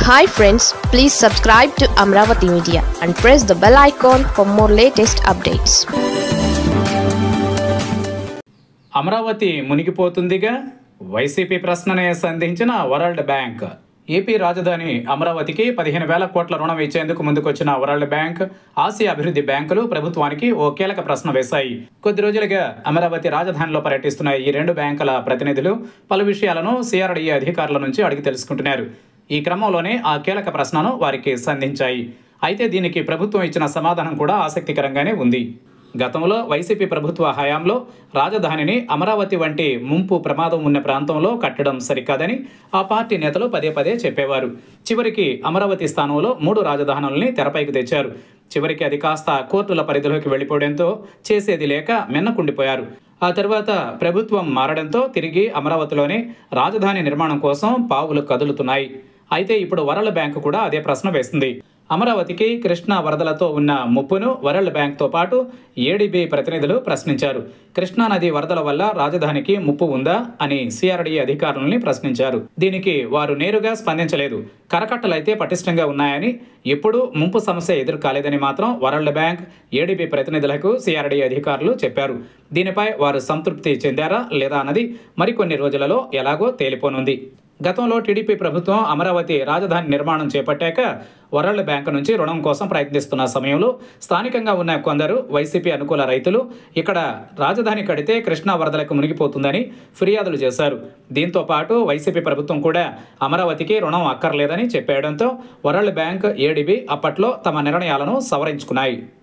Hi friends, please subscribe to Amravati Media and press the bell icon for more latest updates. Amaravati మునిగిపోతుందిగా YCP ప్రశ్ననే సంధించిన world bank. AP రాజధాని అమరావతికి 15,000 కోట్ల రుణం ఇచ్చేందుకు ముందుకొచ్చిన వరల్డ్ బ్యాంక్, ఆసియా అభివృద్ధి బ్యాంకులు ప్రభుత్వానికి ఓ కీలక ప్రశ్న వేశాయి. కొద్ది రోజులుగా అమరావతి రాజధానిలో పర్యటిస్తున్న ఈ రెండు బ్యాంకుల ప్రతినిధులు పలు విషయాలను సిఆర్డీఏ అధికారుల నుంచి అడిగి తెలుసుకుంటున్నారు. ఈ క్రమంలోనే ఆ కీలక ప్రశ్నను వారికి సంధించాయి. అయితే దీనికి ప్రభుత్వం ఇచ్చిన సమాధానం కూడా ఆసక్తికరంగానే ఉంది. గతంలో వైసీపీ ప్రభుత్వ హయాంలో రాజధానిని అమరావతి వంటి ముంపు ప్రమాదం ఉన్న ప్రాంతంలో కట్టడం సరికాదని ఆ పార్టీ నేతలు పదే పదే చెప్పేవారు. చివరికి అమరావతి స్థానంలో 3 రాజధానుల్ని తెరపైకి తెచ్చారు. చివరికి అది కాస్త కోర్టుల పరిధిలోకి వెళ్లిపోవడంతో చేసేది లేక మిన్నకుండిపోయారు. ఆ తర్వాత ప్రభుత్వం మారడంతో తిరిగి అమరావతిలోనే రాజధాని నిర్మాణం కోసం పావులు కదులుతున్నాయి. అయితే ఇప్పుడు వరల్డ్ బ్యాంకు కూడా అదే ప్రశ్న వేస్తుంది. అమరావతికి కృష్ణా వరదలతో ఉన్న ముప్పును వరల్డ్ బ్యాంక్తో పాటు ఏడీబీ ప్రతినిధులు ప్రశ్నించారు. కృష్ణానది వరదల వల్ల రాజధానికి ముప్పు ఉందా అని సిఆర్డీఏ అధికారులని ప్రశ్నించారు. దీనికి వారు నేరుగా స్పందించలేదు. కరకట్టలైతే పటిష్టంగా ఉన్నాయని, ఎప్పుడూ ముంపు సమస్య ఎదురు కాలేదని మాత్రం వరల్డ్ బ్యాంక్, ఏడీబీ ప్రతినిధులకు సిఆర్డీఏ అధికారులు చెప్పారు. దీనిపై వారు సంతృప్తి చెందారా లేదా అన్నది మరికొన్ని రోజులలో ఎలాగో తేలిపోనుంది. గతంలో టీడీపీ ప్రభుత్వం అమరావతి రాజధాని నిర్మాణం చేపట్టాక వరల్డ్ బ్యాంకు నుంచి రుణం కోసం ప్రయత్నిస్తున్న సమయంలో స్థానికంగా ఉన్న కొందరు వైసీపీ అనుకూల రైతులు ఇక్కడ రాజధాని కడితే కృష్ణా వరదలకు మునిగిపోతుందని ఫిర్యాదులు చేశారు. దీంతో పాటు వైసీపీ ప్రభుత్వం కూడా అమరావతికి రుణం అక్కర్లేదని చెప్పేయడంతో వరల్డ్ బ్యాంక్, ఏడీబీ అప్పట్లో తమ నిర్ణయాలను సవరించుకున్నాయి.